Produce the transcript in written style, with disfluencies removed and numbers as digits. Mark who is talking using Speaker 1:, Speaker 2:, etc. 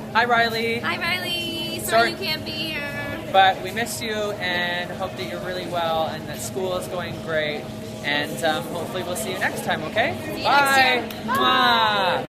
Speaker 1: Hi, Riley.
Speaker 2: Hi, Riley.
Speaker 1: Sorry
Speaker 2: Sorry you can't be here.
Speaker 1: But we miss you and hope that you're really well and that school is going great. And hopefully we'll see you next time, okay?
Speaker 2: See you
Speaker 1: Bye.
Speaker 2: next year.
Speaker 1: Mwah.